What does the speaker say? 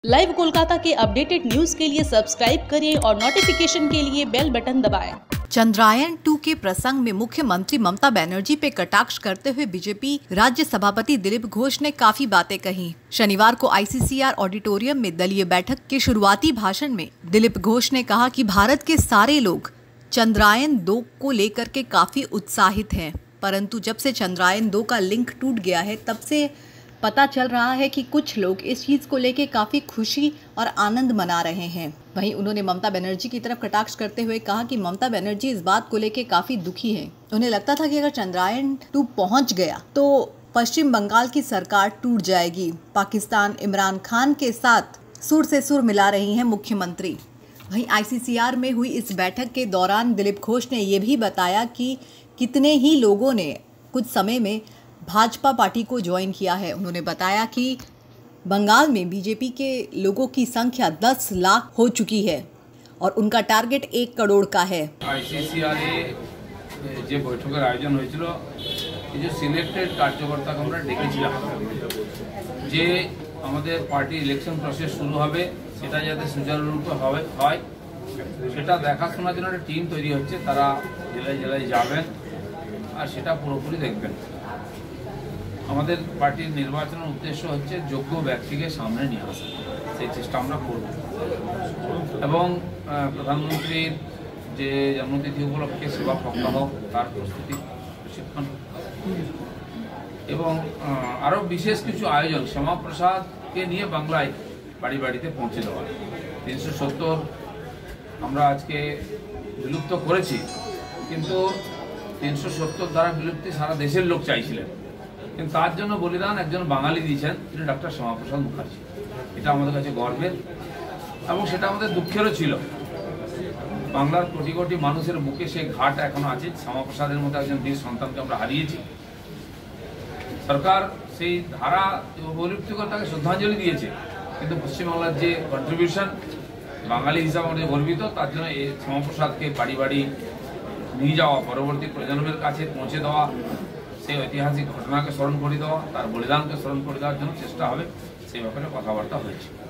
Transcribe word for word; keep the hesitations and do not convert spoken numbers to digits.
Live Kolkata के updated news के लिए सब्सक्राइब करें और नोटिफिकेशन के लिए बेल बटन दबाएं। चंद्रयान टू के प्रसंग में मुख्यमंत्री ममता बनर्जी पे कटाक्ष करते हुए बीजेपी राज्य सभापति दिलीप घोष ने काफी बातें कही। शनिवार को आईसीसीआर ऑडिटोरियम में दलीय बैठक के शुरुआती भाषण में दिलीप घोष ने कहा कि भारत के सारे लोग चंद्रयान दो को लेकर के काफी उत्साहित हैं, परंतु जब से चंद्रयान दो का लिंक टूट गया है तब से पता चल रहा है कि कुछ लोग इस चीज को लेकर काफी खुशी और आनंद मना रहे हैं। वहीं उन्होंने ममता बनर्जी की तरफ कटाक्ष करते हुए कहा कि ममता बनर्जी इस बात को लेकर काफी दुखी हैं। उन्हें लगता था कि अगर चंद्रयान टू पहुंच गया तो पश्चिम बंगाल की सरकार टूट जाएगी। पाकिस्तान इमरान खान के साथ सुर से सुर मिला रही हैं मुख्यमंत्री। वहीं आईसीसीआर में हुई इस बैठक के दौरान दिलीप घोष ने यह भी बताया कि कितने ही लोगों ने कुछ समय में भाजपा पार्टी को ज्वाइन किया है। उन्होंने बताया कि बंगाल में बीजेपी के लोगों की संख्या दस लाख हो चुकी है और उनका टारगेट एक करोड़ का है। आईसीसीआर যে বৈঠকের আয়োজন হয়েছিল এই যে সিলেক্টেড কার্যকর্তাকে আমরা ডেকেছিলাম যে আমাদের পার্টি ইলেকশন প্রসেস শুরু হবে সেটা যাতে সুচারুরূপে হবে হয় সেটা দেখাশোনার জন্য একটা টিম তৈরি হচ্ছে। তারা জেলায় জেলায় যাবেন আর সেটা পুরোপুরি দেখবেন। আমাদের পার্টির নির্বাচনের উদ্দেশ্য হচ্ছে যোগ্য ব্যক্তিকে সামনে নিয়ে আসা, সেই চেষ্টা আমরা করব এবং প্রধানমন্ত্রীর যে জন্মতিথি উপলক্ষে সেবা সপ্তাহ তার প্রস্তুতি প্রশিক্ষণ এবং আরও বিশেষ কিছু আয়োজন শ্যামাপ্রসাদকে নিয়ে বাংলায় বাড়ি বাড়িতে পৌঁছে দেওয়া। তিনশো সত্তর আমরা আজকে বিলুপ্ত করেছি, কিন্তু তিনশো সত্তর দ্বারা বিলুপ্তি সারা দেশের লোক চাইছিলেন, কিন্তু তার জন্য বলিদান একজন বাঙালি দিয়েছেন, তিনি ডক্টর শ্যামাপ্রসাদ মুখার্জি। এটা আমাদের কাছে গর্বের এবং সেটা আমাদের দুঃখেরও ছিল। বাংলার কোটি কোটি মানুষের বুকে সেই ঘাট এখনো আছে। শ্যামাপ্রসাদের মতো একজন বীর সন্তানকে আমরা হারিয়েছি। সরকার সেই ধারা বিলুপ্তি করে তাকে শ্রদ্ধাঞ্জলি দিয়েছে, কিন্তু পশ্চিমবাংলার যে কন্ট্রিবিউশন বাঙালি হিসাবে আমাদের গর্বিত, তার জন্য এই শ্যামাপ্রসাদকে বাড়ি বাড়ি নিয়ে যাওয়া, পরবর্তী প্রজন্মের কাছে পৌঁছে দেওয়া, সেই ঐতিহাসিক ঘটনাকে স্মরণ করে দেওয়া, তার বলিদানকে স্মরণ করে দেওয়ার জন্য চেষ্টা হবে, সেই ব্যাপারে কথাবার্তা হয়েছে।